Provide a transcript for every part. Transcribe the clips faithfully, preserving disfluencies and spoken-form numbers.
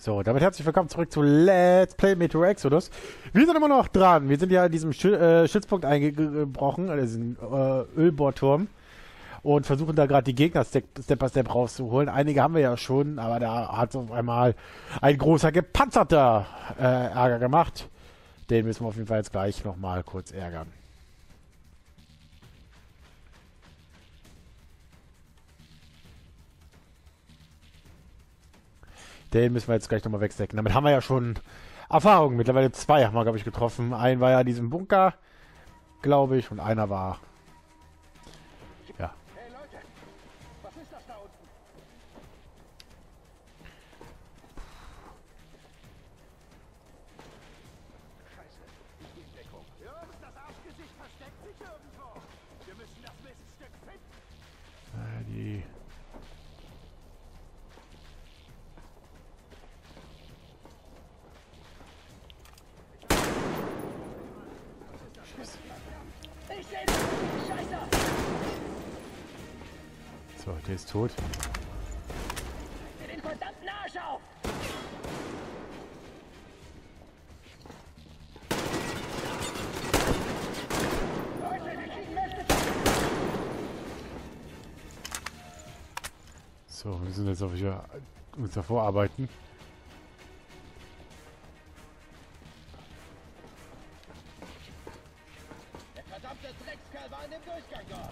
So, damit herzlich willkommen zurück zu Let's Play Metro Exodus. Wir sind immer noch dran. Wir sind ja in diesem Schü äh, Stützpunkt eingebrochen, also diesen äh, Ölbohrturm. Und versuchen da gerade die Gegner Step, Step by Step rauszuholen. Einige haben wir ja schon, aber da hat auf einmal ein großer gepanzerter äh, Ärger gemacht. Den müssen wir auf jeden Fall jetzt gleich nochmal kurz ärgern. Den müssen wir jetzt gleich nochmal wegstecken. Damit haben wir ja schon Erfahrung. Mittlerweile zwei haben wir, glaube ich, getroffen. Ein war ja in diesem Bunker, glaube ich, und einer war... Ja. Hey Leute, was ist das da unten? Scheiße, ich gebe Deckung. Jungs, das Arschgesicht versteckt sich irgendwo. Wir müssen das Miststück finden. Äh, die... Ich sehe das! Scheiße! So, der ist tot. Für den verdammten Arsch auf! Leute, wir kriegen Mist! So, wir müssen jetzt auch wieder uns davor arbeiten. Der verdammte Dreckskerl war in dem Durchgang dort!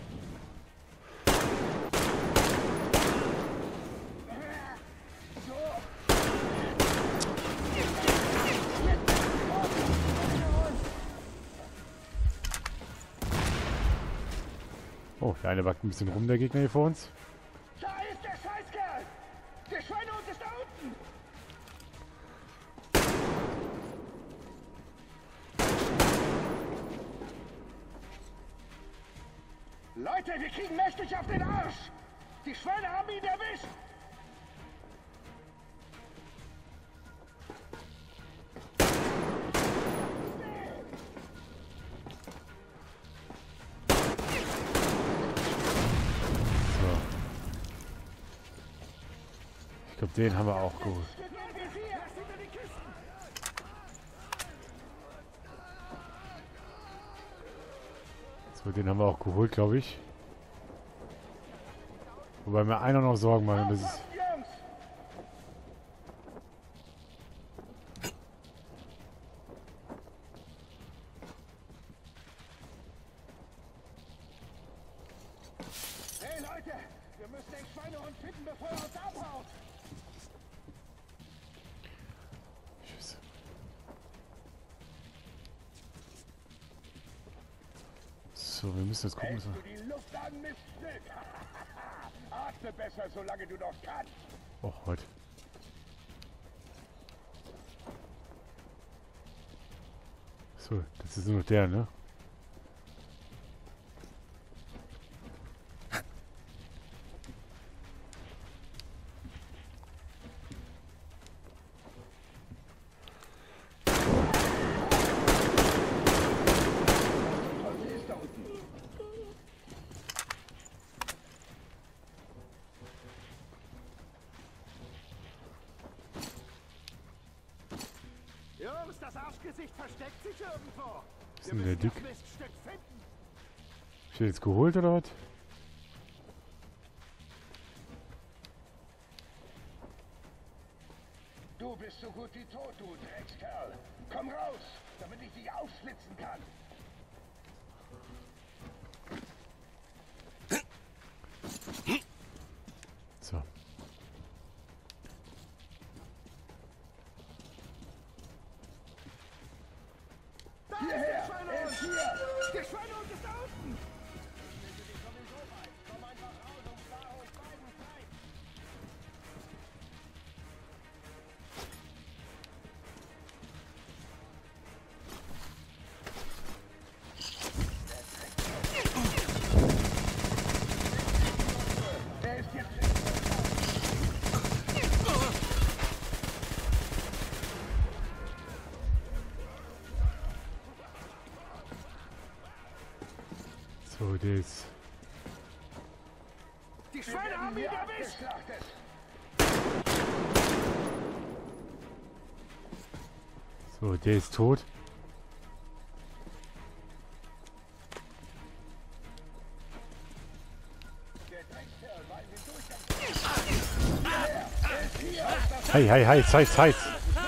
Oh, der eine wackt ein bisschen rum, der Gegner hier vor uns. Da ist der Scheißkerl! Der Schweinehund ist da unten! Leute, wir kriegen mächtig auf den Arsch! Die Schweine haben ihn erwischt! So. Ich glaube, den haben wir auch geholt. So, den haben wir auch geholt, glaube ich. Wobei mir einer noch Sorgen machen, das ist... Hey Leute, wir müssen den Schweinehund finden, bevor er uns abhaut! Tschüss. So, wir müssen jetzt gucken, was Hältst wir... du die Luft an, Miststück? Atme besser, solange du noch kannst. Oh, heute. So, das ist nur noch der, ne? Teufel ist da unten. Jungs, das Arschgesicht versteckt sich irgendwo. Ist Wir denn der müssen das dick? Miststück finden. Ist der jetzt geholt oder was? Du bist so gut wie tot, du Dreckskerl. Komm raus, damit ich dich aufschlitzen kann. So. Da ist der Schweinehund! Er ist hier! Der Schweinehund ist da unten! Komm einfach raus und fahr euch beiden frei! Er ist jetzt... So, der ist... Die Schweine haben ihn erwischt! So, der ist tot. Hey, hey, heiß, heiß, heiß.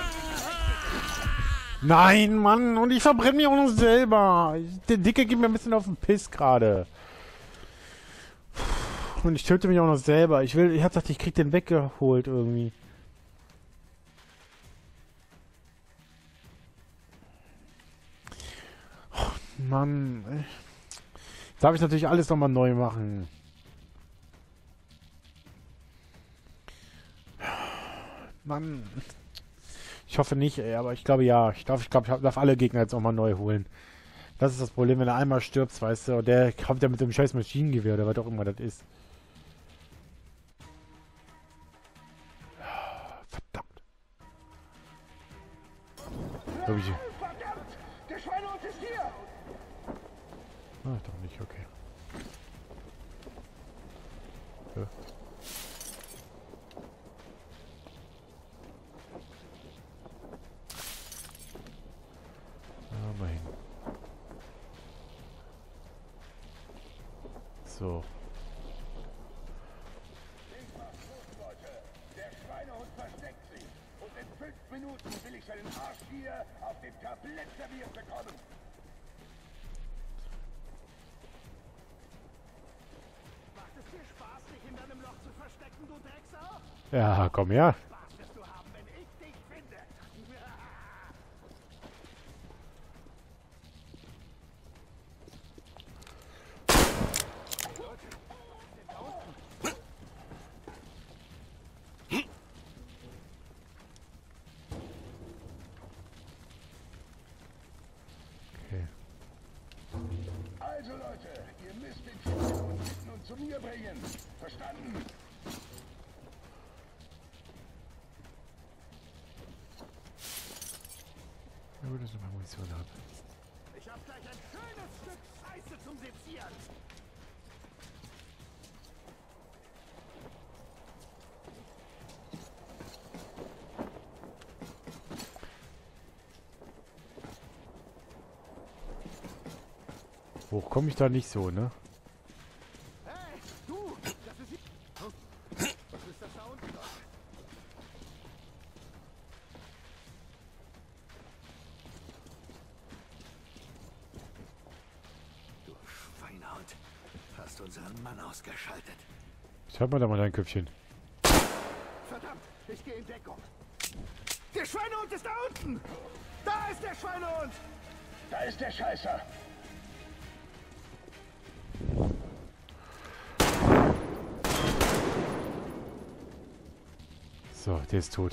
Nein, Mann, und ich verbrenne mich auch noch selber. Der Dicke geht mir ein bisschen auf den Piss gerade. Und ich töte mich auch noch selber. Ich will, ich hab gedacht, ich krieg den weggeholt irgendwie. Oh, Mann. Jetzt darf ich natürlich alles nochmal neu machen. Mann. Ich hoffe nicht, ey, aber ich glaube ja. Ich glaube, ich glaube, ich darf alle Gegner jetzt nochmal neu holen. Das ist das Problem, wenn er einmal stirbt, weißt du, und der kommt ja mit dem scheiß Maschinengewehr oder was auch immer das ist. Verdammt. Glaub ich. Verdammt! Der Schweinehund ist hier! Ah, doch nicht, okay. Ja. Ah, mal hin. So. Der Schweinehund versteckt sich. Und in fünf Minuten will ich seinen Arsch hier auf dem Tablett serviert bekommen. Macht es dir Spaß, dich in deinem Loch zu verstecken, du Drecksau? Ja, komm her. Spaß wirst du haben, wenn ich dich finde. Okay. Also Leute, ihr müsst den Schweinehund finden und zu mir bringen. Verstanden? Ja, gut, dass ich noch Munition habe. Ich hab gleich ein schönes Stück Scheiße zum Sezieren. Hoch komme ich da nicht so, ne? Hey, du! Das ist... Oh. Was ist das da unten? Du Schweinehund. Hast unseren Mann ausgeschaltet. Schalt mal da mal dein Köpfchen. Verdammt, ich gehe in Deckung. Der Schweinehund ist da unten! Da ist der Schweinehund! Da ist der Scheißer! So, der ist tot.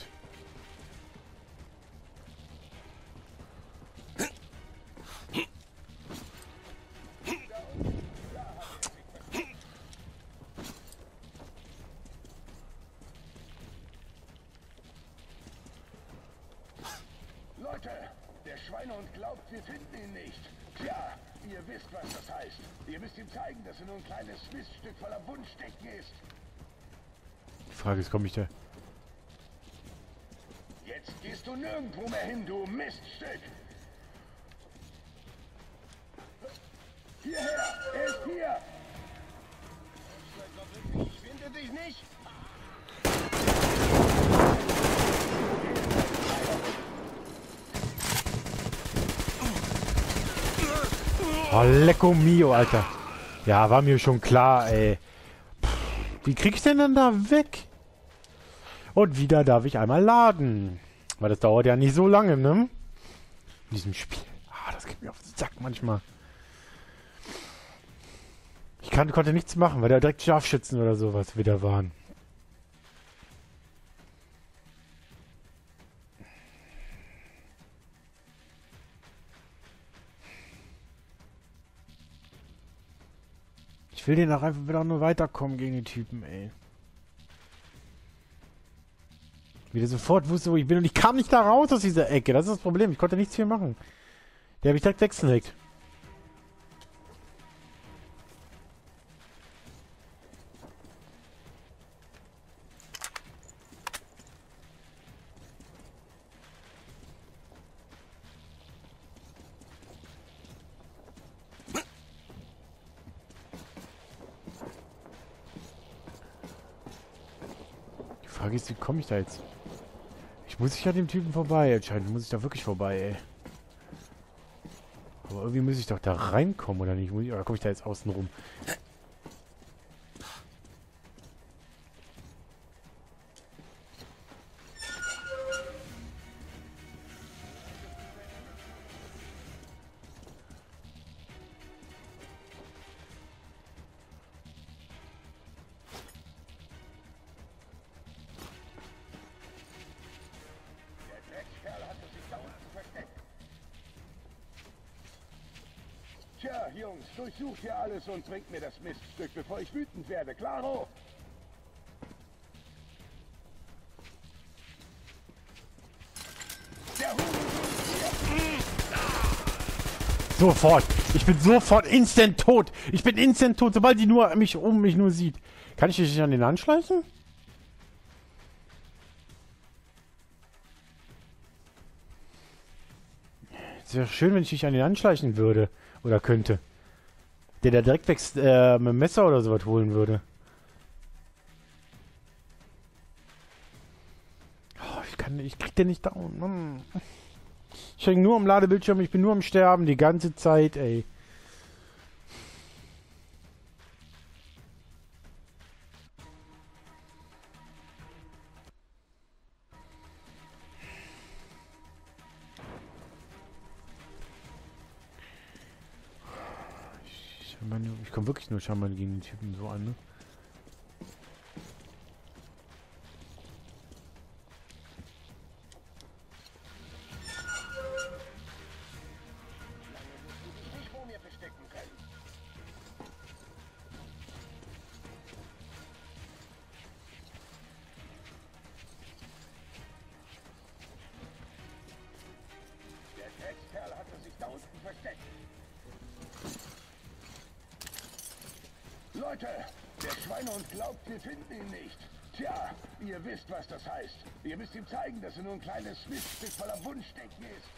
Leute, der Schweinehund glaubt, wir finden ihn nicht. Tja, ihr wisst, was das heißt. Ihr müsst ihm zeigen, dass er nur ein kleines Miststück voller Wunschdecken ist. Die Frage ist, komme ich da... Jetzt gehst du nirgendwo mehr hin, du Miststück! Hierher! Er ist hier! Ich finde dich nicht! Oh, lecco mio, Alter. Ja, war mir schon klar, ey. Pff, wie krieg ich denn dann da weg? Und wieder darf ich einmal laden. Weil das dauert ja nicht so lange, ne? In diesem Spiel. Ah, das geht mir auf den Sack manchmal. Ich kann, konnte nichts machen, weil da direkt Scharfschützen oder sowas wieder waren. Ich will den auch einfach wieder nur weiterkommen gegen die Typen, ey. Wieder sofort wusste, wo ich bin und ich kam nicht da raus aus dieser Ecke. Das ist das Problem. Ich konnte nichts viel machen. Der habe ich direkt weggelegt. Frage ist, wie komme ich da jetzt? Ich muss ich an dem Typen vorbei. Anscheinend muss ich da wirklich vorbei, ey. Aber irgendwie muss ich doch da reinkommen, oder nicht? Muss ich, oder komme ich da jetzt außen rum? Tja, Jungs, durchsucht hier alles und bringt mir das Miststück, bevor ich wütend werde. Klaro? Der Sofort! Ich bin sofort instant tot! Ich bin instant tot, sobald die nur mich um mich nur sieht. Kann ich dich an den anschleichen? Es wäre schön, wenn ich dich an den anschleichen würde. Oder könnte. Der da direkt weg äh, mit dem Messer oder sowas holen würde. Oh, ich kann ich krieg den nicht down. Mann. Ich hänge nur am Ladebildschirm, ich bin nur am Sterben die ganze Zeit, ey. Ich, meine, ich komme wirklich nur scheinbar gegen den Typen so an, ne? Kerl hatte sich da unten versteckt. Leute, der Schweinehund glaubt, wir finden ihn nicht. Tja, ihr wisst, was das heißt. Ihr müsst ihm zeigen, dass er nur ein kleines Miststück voller Wunschdenken ist.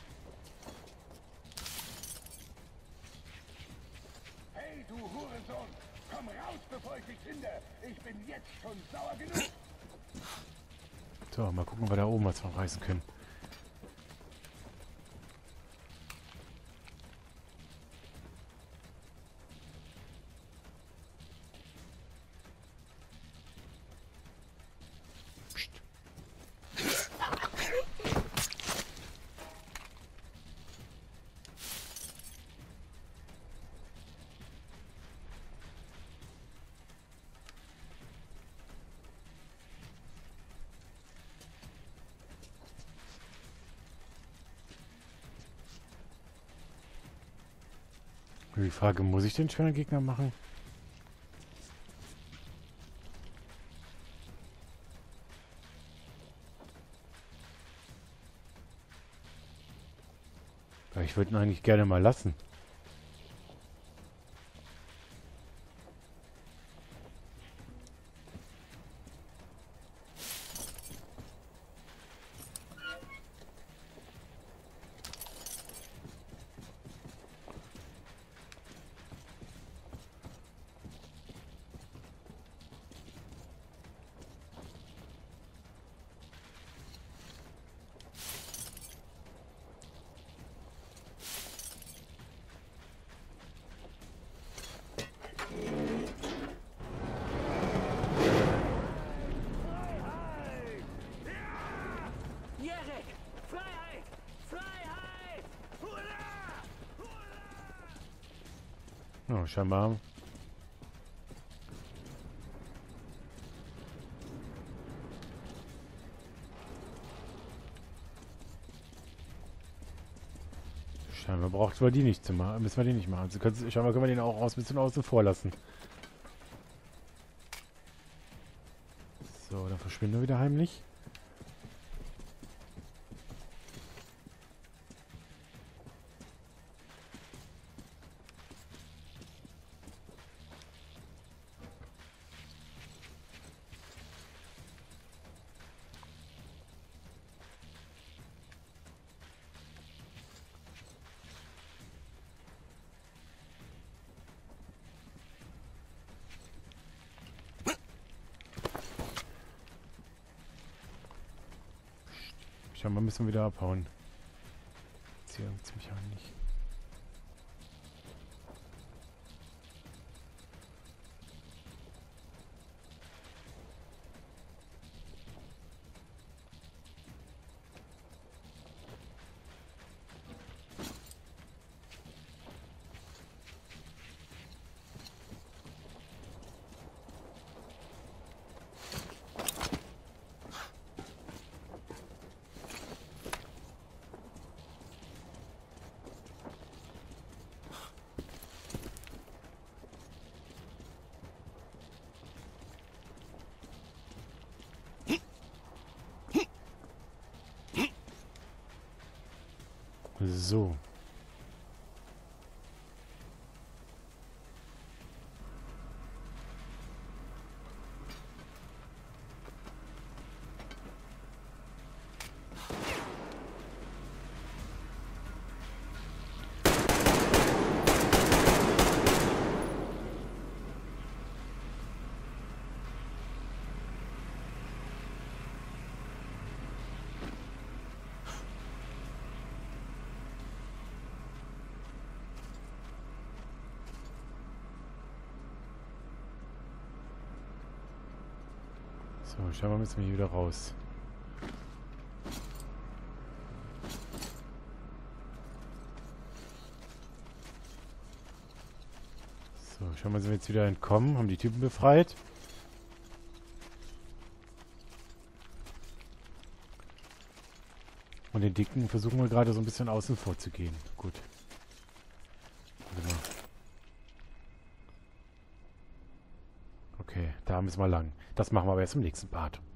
Hey, du Hurensohn! Komm raus, bevor ich dich finde! Ich bin jetzt schon sauer genug! So, mal gucken, ob wir da oben was verreißen können. Die Frage, muss ich den schweren Gegner machen? Weil ich würde ihn eigentlich gerne mal lassen. Oh, scheinbar. Scheinbar braucht wir die nicht zu machen. Müssen wir die nicht machen. Also können, scheinbar können wir den auch aus ein bisschen außen vor lassen. So, dann verschwinden wir wieder heimlich. scheinbar müssen wir wieder abhauen. Jetzt hier ziemlich nicht. So. So, scheinbar müssen wir hier wieder raus. So, scheinbar sind wir jetzt wieder entkommen, haben die Typen befreit. Und den Dicken versuchen wir gerade so ein bisschen außen vor zu gehen. Gut. Genau. Okay, da müssen wir lang. Das machen wir aber erst im nächsten Part.